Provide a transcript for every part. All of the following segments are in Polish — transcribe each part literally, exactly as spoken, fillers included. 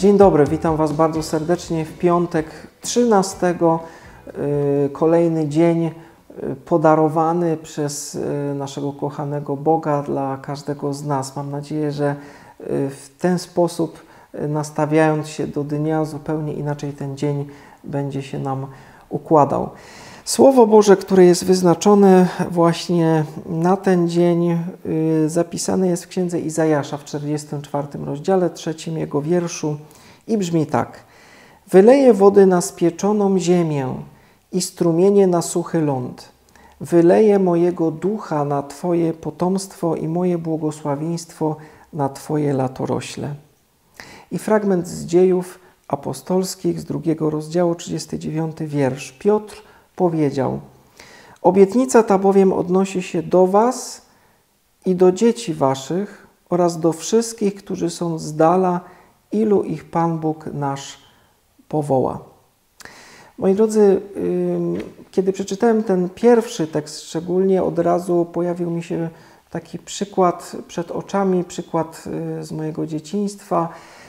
Dzień dobry, witam Was bardzo serdecznie w piątek trzynastego, kolejny dzień podarowany przez naszego kochanego Boga dla każdego z nas. Mam nadzieję, że w ten sposób, nastawiając się do dnia, zupełnie inaczej ten dzień będzie się nam układał. Słowo Boże, które jest wyznaczone właśnie na ten dzień, zapisane jest w księdze Izajasza w czterdziestym czwartym rozdziale, trzecim jego wierszu i brzmi tak. Wyleję wody na spieczoną ziemię i strumienie na suchy ląd. Wyleję mojego ducha na Twoje potomstwo i moje błogosławieństwo na Twoje latorośle. I fragment z Dziejów Apostolskich z drugiego rozdziału, trzydziesty dziewiąty wiersz. Piotr powiedział: obietnica ta bowiem odnosi się do Was i do dzieci Waszych oraz do wszystkich, którzy są z dala, ilu ich Pan Bóg nasz powoła. Moi drodzy, kiedy przeczytałem ten pierwszy tekst, szczególnie od razu pojawił mi się taki przykład przed oczami, przykład z mojego dzieciństwa.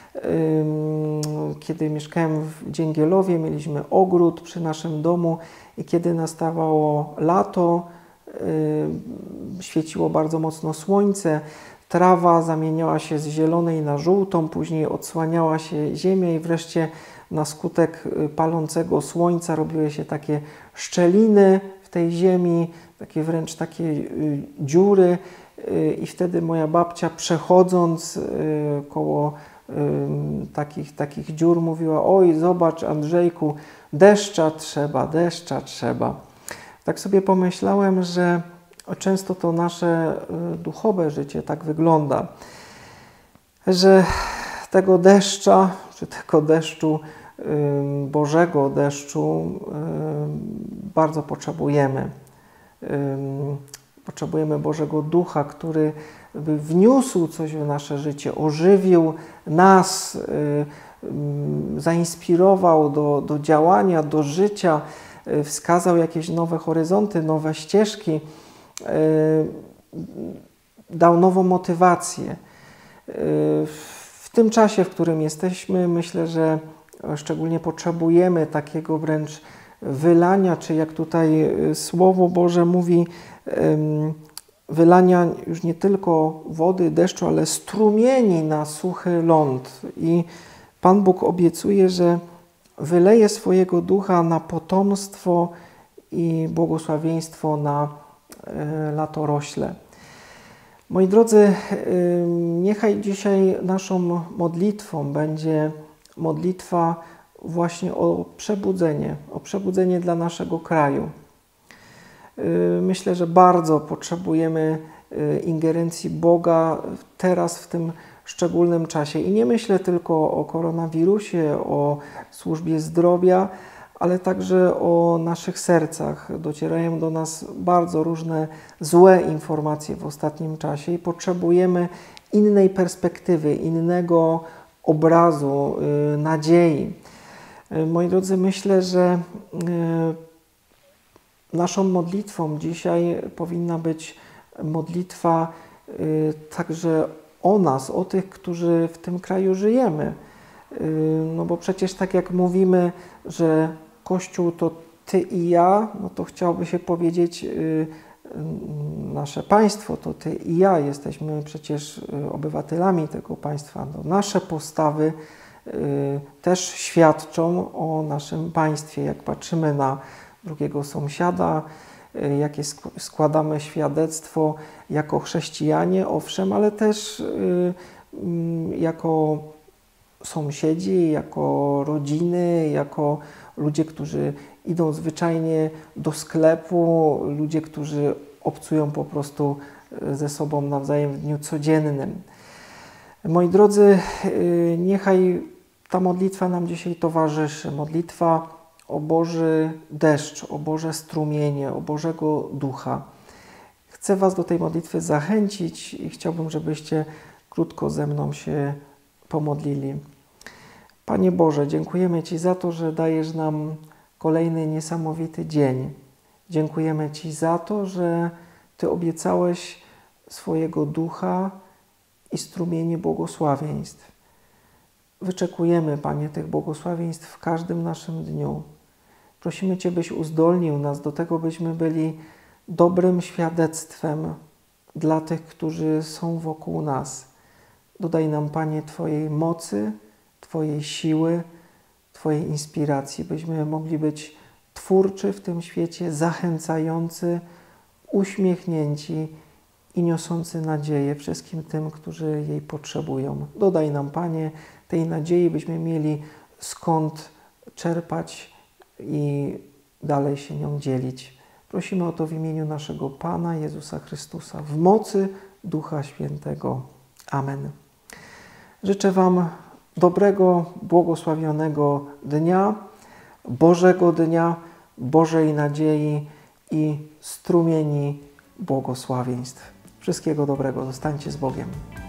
Kiedy mieszkałem w Dzięgielowie, mieliśmy ogród przy naszym domu i kiedy nastawało lato, świeciło bardzo mocno słońce, trawa zamieniała się z zielonej na żółtą, później odsłaniała się ziemia i wreszcie na skutek palącego słońca robiły się takie szczeliny w tej ziemi, takie wręcz takie dziury i wtedy moja babcia, przechodząc koło takich, takich dziur, mówiła: oj, zobacz, Andrzejku, deszcza trzeba, deszcza trzeba. Tak sobie pomyślałem, że często to nasze duchowe życie tak wygląda, że tego deszcza, czy tego deszczu, Bożego deszczu bardzo potrzebujemy. Potrzebujemy Bożego Ducha, który by wniósł coś w nasze życie, ożywił nas, zainspirował do, do działania, do życia, wskazał jakieś nowe horyzonty, nowe ścieżki, dał nową motywację. W tym czasie, w którym jesteśmy, myślę, że szczególnie potrzebujemy takiego wręcz wylania, czy jak tutaj Słowo Boże mówi, wylania już nie tylko wody, deszczu, ale strumieni na suchy ląd. I Pan Bóg obiecuje, że wyleje swojego ducha na potomstwo i błogosławieństwo na latorośle. Moi drodzy, niechaj dzisiaj naszą modlitwą będzie modlitwa właśnie o przebudzenie, o przebudzenie dla naszego kraju. Myślę, że bardzo potrzebujemy ingerencji Boga teraz, w tym szczególnym czasie. I nie myślę tylko o koronawirusie, o służbie zdrowia, ale także o naszych sercach. Docierają do nas bardzo różne złe informacje w ostatnim czasie i potrzebujemy innej perspektywy, innego obrazu, nadziei. Moi drodzy, myślę, że naszą modlitwą dzisiaj powinna być modlitwa także o nas, o tych, którzy w tym kraju żyjemy. No bo przecież tak jak mówimy, że Kościół to Ty i ja, no to chciałoby się powiedzieć, nasze państwo to Ty i ja. Jesteśmy przecież obywatelami tego państwa. No, nasze postawy też świadczą o naszym państwie. Jak patrzymy na drugiego sąsiada, jakie składamy świadectwo jako chrześcijanie, owszem, ale też jako sąsiedzi, jako rodziny, jako ludzie, którzy idą zwyczajnie do sklepu, ludzie, którzy obcują po prostu ze sobą nawzajem w dniu codziennym. Moi drodzy, niechaj ta modlitwa nam dzisiaj towarzyszy. Modlitwa o Boży deszcz, o Boże strumienie, o Bożego Ducha. Chcę Was do tej modlitwy zachęcić i chciałbym, żebyście krótko ze mną się pomodlili. Panie Boże, dziękujemy Ci za to, że dajesz nam kolejny niesamowity dzień. Dziękujemy Ci za to, że Ty obiecałeś swojego Ducha i strumienie błogosławieństw. wyczekujemy, Panie, tych błogosławieństw w każdym naszym dniu. Prosimy Cię, byś uzdolnił nas do tego, byśmy byli dobrym świadectwem dla tych, którzy są wokół nas. Dodaj nam, Panie, Twojej mocy, Twojej siły, Twojej inspiracji, byśmy mogli być twórczy w tym świecie, zachęcający, uśmiechnięci i niosący nadzieję wszystkim tym, którzy jej potrzebują. Dodaj nam, Panie, tej nadziei, byśmy mieli skąd czerpać i dalej się nią dzielić. Prosimy o to w imieniu naszego Pana Jezusa Chrystusa, w mocy Ducha Świętego. Amen. Życzę Wam dobrego, błogosławionego dnia, Bożego dnia, Bożej nadziei i strumieni błogosławieństw. Wszystkiego dobrego. Zostańcie z Bogiem.